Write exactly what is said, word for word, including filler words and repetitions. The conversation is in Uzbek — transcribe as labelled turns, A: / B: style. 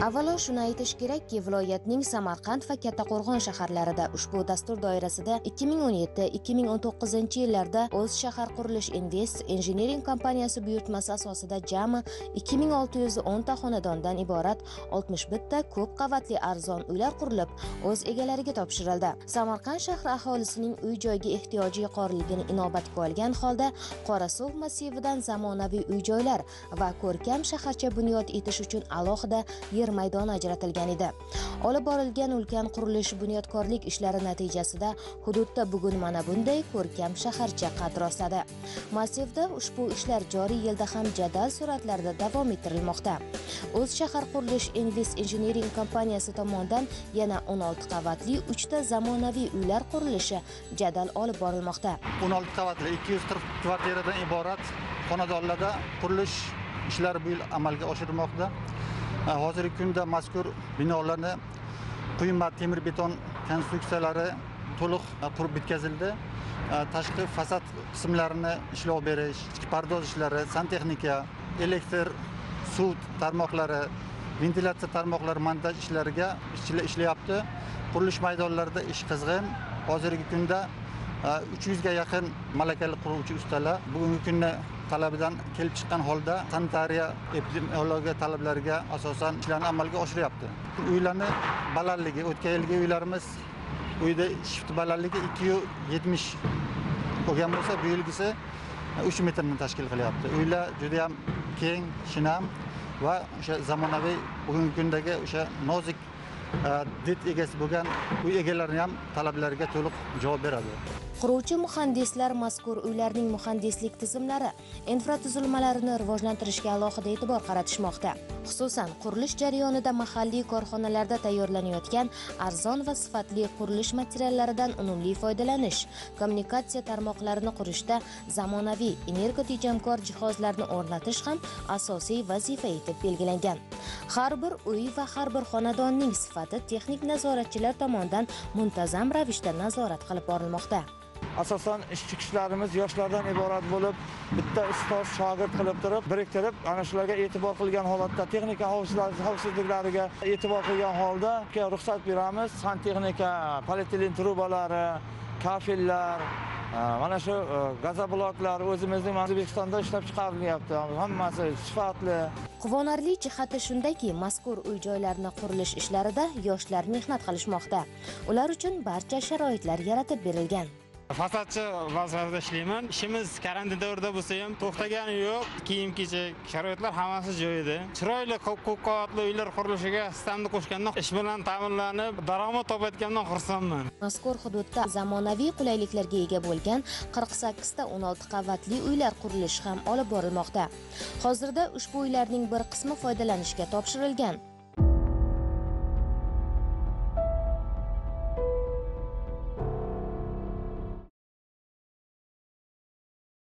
A: Avvalo shuni aytish kerakki, viloyatning Samarqand va Kattaqo'rg'on shaharlarida ushbu dastur doirasida ikki ming o'n yetti ikki ming o'n to'qqizinchi yillarda o'z shahar qurilish Invest Engineering kompaniyasi buyurtmasi asosida jami ikki ming olti yuz o'n ta xonadondan iborat oltmish bitta ko'p qavatli arzon uylar qurilib, o'z egalariga topshirildi. Samarqand shahri aholisining uy-joyga ehtiyoji yuqoriligini inobatga olgan holda Qorasuv massividan zamonaviy uy-joylar va ko'rkam shaharcha bunyod etish uchun alohida yer maydoni ajratilgan edi. Olib borilgan ulkan qurilish bunyodkorlik ishlari natijasida hududda bugun mana bunday ko'rkam shaharcha qad rostladi. Massivda ushbu ishlar joriy yilda ham jadal sur'atlarda davom ettirilmoqda. O'z shahar qurilish Invest Engineering kompaniyasi tomonidan yana o'n olti qavatli uch ta zamonaviy uylar qurilishi jadal olib borilmoqda.
B: o'n olti qavatli ikki yuz qirq kvartiradan iborat xonadonlarda qurilish ishlari bu yil amalga oshirilmoqda. Hozirgi kunda mazkur binolarni quyma temir beton konstruksiyalari to'liq qurib bitkazildi. Tashqi fasad qismlarini ishlov berish, ichki pardoz ishlari, santexnika, elektr, suv tarmoqlari, ventilyatsiya tarmoqlari montaj ishlariga ishchilar ishlayapti. Qurilish maydonlarida ish qizg'in. Hozirgi kunda uch yuz ga yaqin malakali quruvchi ustalar bugungi kunni talabidan kelib chiqqan holda sanitariya epidemiologiya talablariga asosan ishlarni amalga oshiryapti. Uylarning balandligi, o'tgan yilgi uylarimiz uyda shift balandligi ikki yuz yetmish bo'lgan bo'lsa, bu yilgisi uch metrni tashkil qilyapti. Uylar juda ham keng, shinam va o'sha zamonaviy bugungi kundagi o'sha nozik did egasi bo'lgan uy egalarining ham talablariga to'liq javob beradi.
A: Quruvchi muhandislar mazkur uylarning muhandislik tizimlari, infratuzilmalarini rivojlantirishga alohida e'tibor qaratishmoqda. Xususan, qurilish jarayonida mahalliy korxonalarda tayyorlanayotgan arzon va sifatli qurilish materiallaridan unumli foydalanish, kommunikatsiya tarmoqlarini qurishda zamonaviy energotejamkor jihozlarni o'rnatish ham asosiy vazifa etib belgilangan. Har bir uy va har bir xonadonning sifati texnik nazoratchilar tomonidan muntazam ravishda nazorat qilib borilmoqda.
C: Asosan ishchi kishilarimiz yoshlardan iborat bo'lib, bitta ustoz shogird qilib turib, biriktirib, ana shularga e'tibor qilgan holatda texnika xavfsizliklariga e'tibor qilgan holda ruxsat beramiz. Santexnika, polietilen trubalari, kafillar, mana shu gazobloklar o'zimizning O'zbekistonda ishlab chiqarilyapti. Hammasi sifatli.
A: Quvonarli jihati shundaki, mazkur uy-joylarni qurilish ishlarida yoshlar mehnat qilishmoqda. Ular uchun barcha sharoitlar yaratib berilgan.
D: Fasadchi vazifasida ishlayman. Ishimiz karantin davrida bo'lsa ham to'xtagani yo'q. Kiyim-kechak, sharoitlar hammasi joyida. Chiroyli ko'p qavatli uylar qurilishiga hissamni qo'shgandan ish bilan ta'minlanib, daromad topayotgandan xursandman.
A: Mazkur hududda zamonaviy qulayliklarga ega bo'lgan qirq sakkiz ta o'n olti qavatli uylar qurilishi ham olib borilmoqda. Hozirda ushbu uylarning bir qismi foydalanishga topshirilgan.